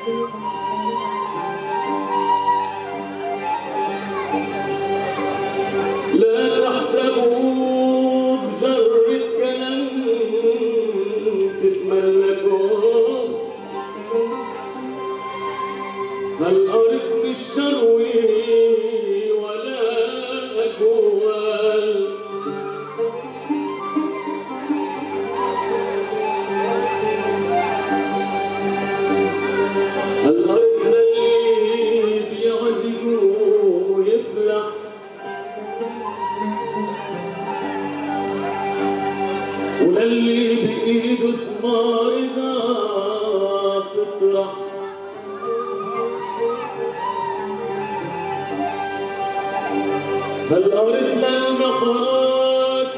لا تحسبوا بجر الكلام تتملكوا، هالأرض مش شروي ولا أجوال، هالأرض للي بيعزق ويفلح، وللي بإيده ثمار إذا بتطرح، هالأرض للمخاط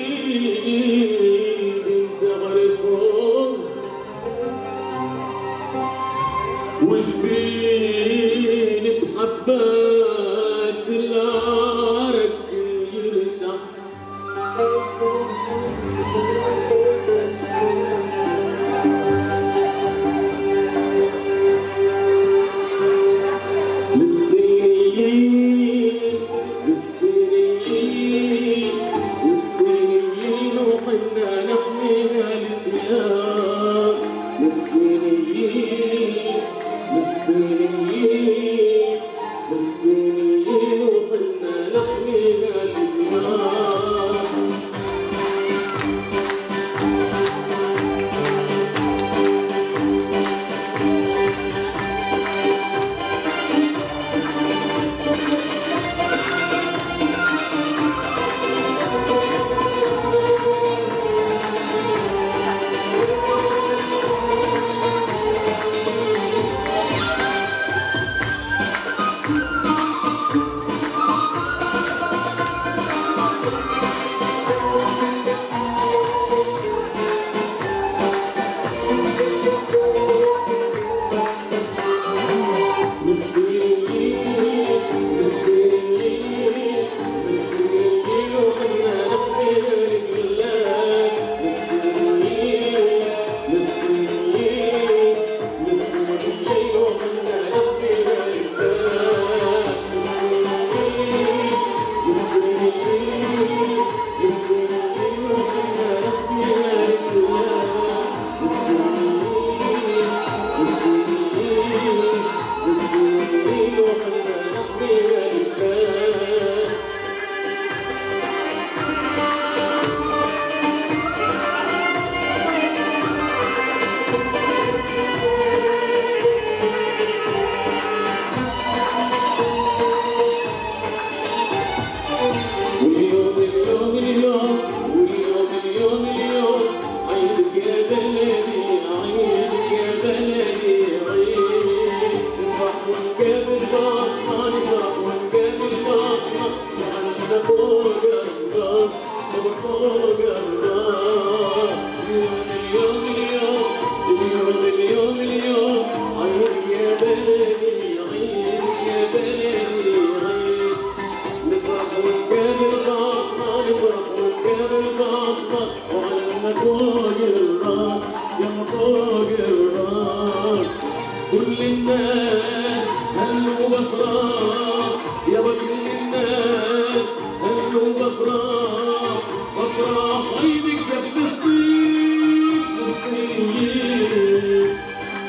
بإيدي تعرفهم، وجبين بحبات العرق يرشح، مسكينين وحنا نحميها للديار، مسكينين وحنا نحميها للديار. كل الناس هلوا بفرح يابا، كل الناس هلوا بفرح بفرح عيدك يا فلسطين فلسطين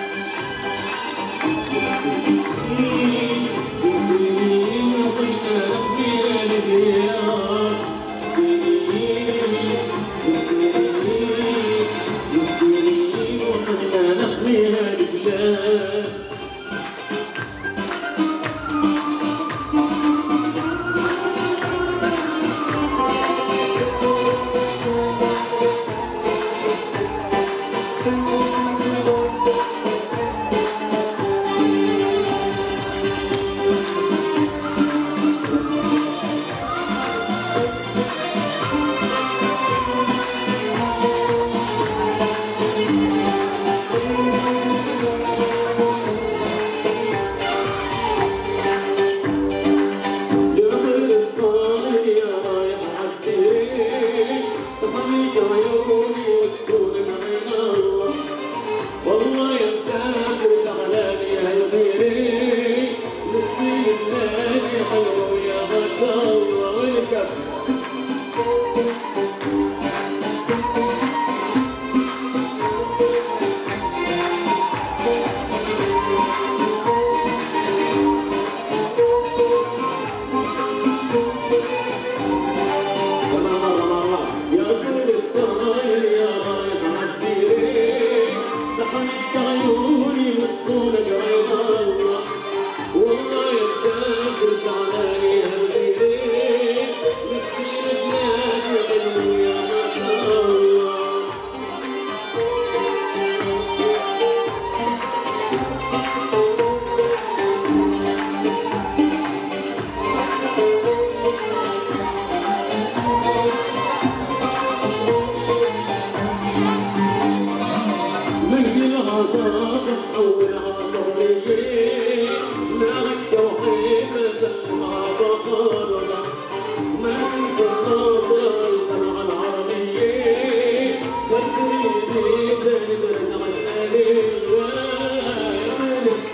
فلسطين وخلنا نحميها للديار فلسطين وخلنا نحميها للبلاد.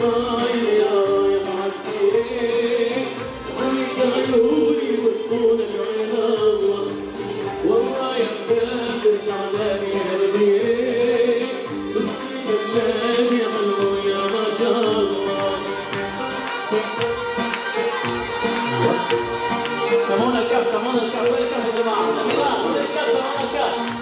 طاير رايح عالطريق حبيت عيوني وتصونك عين الله والله يا مسافر شعلاني قلبي بصي بلادي حلو يا ما شاء الله سمونا الكاف سمونا الكاف وين الكاف يا جماعة؟ يا جماعة وين الكاف سمونا الكاف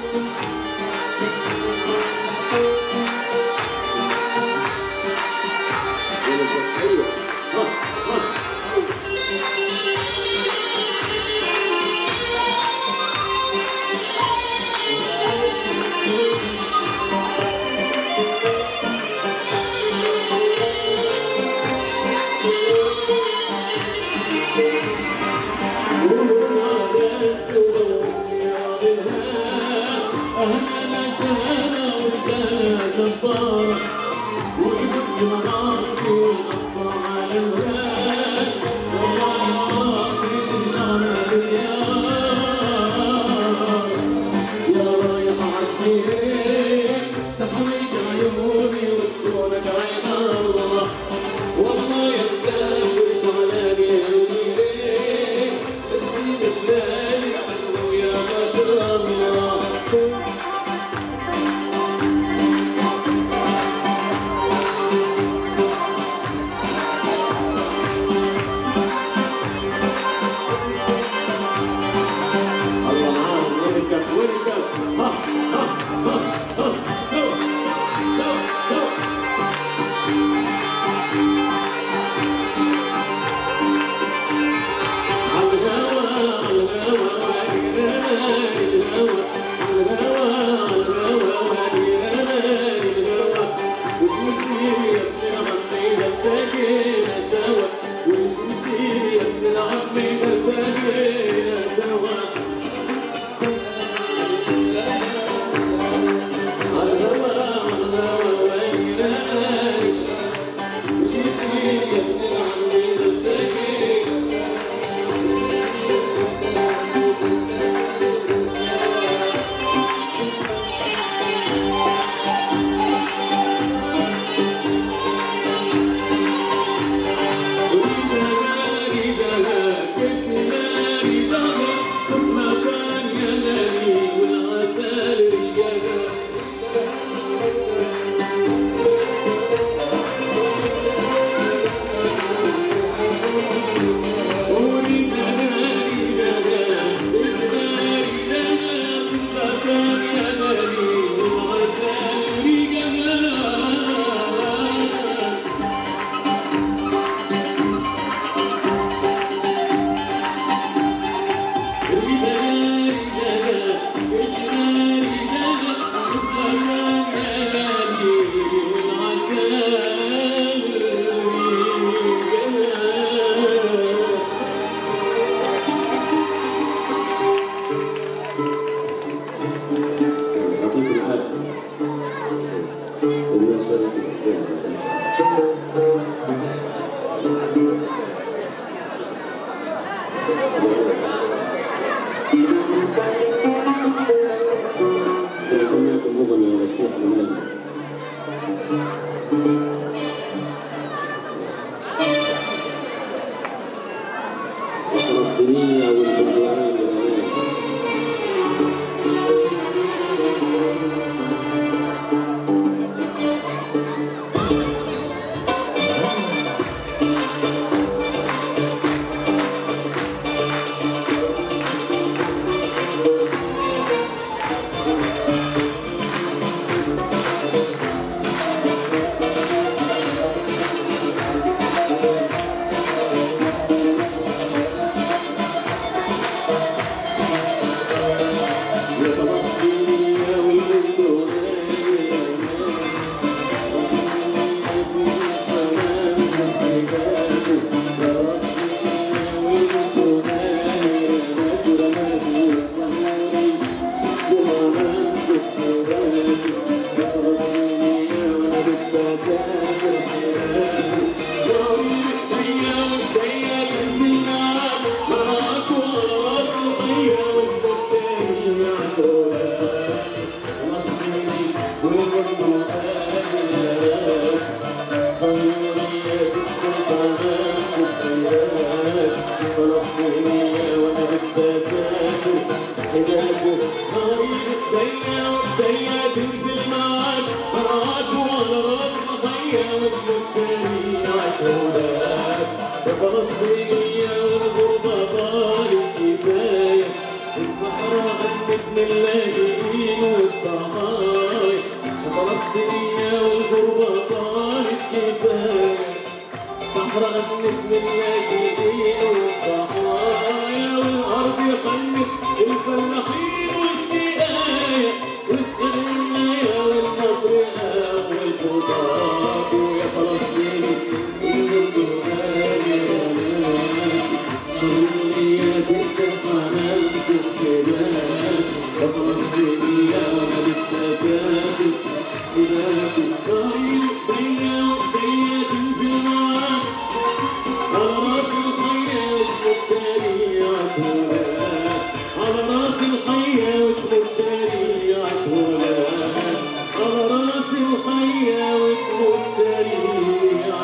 وتموت شريعة هداك يا فلسطينية والغربة طالت كفاية الصحراء غنت من اللاجئين والضحايا يا فلسطينية والغربة طالت كفاية الصحراء غنت من اللاجئين والضحايا والأرض غنت الفلاحين والسقاية واسألنا يا والمطرقة والبطاق ويا فلسطيني الأردن غالي غلاك سوريا بنت حنانكم كباك يا فلسطينية وأنا بالتساكن إلهكم طريق ضيق ضيق تنزل معاك على راس الخيا وتموت شريعة هداك على راس الخيا وتموت شريعة هداك على راس الخيا وتموت شريعة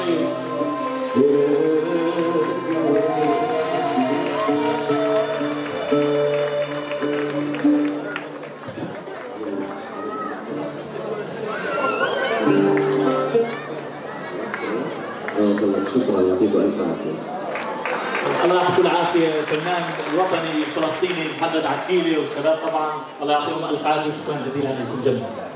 شكرا يعطيكم الف عافيه. الله يعطيكم العافية الفنان الوطني الفلسطيني محمد عكيلي والشباب طبعا الله يعطيهم ألف عافية وشكرا جزيلا لكم جميعا.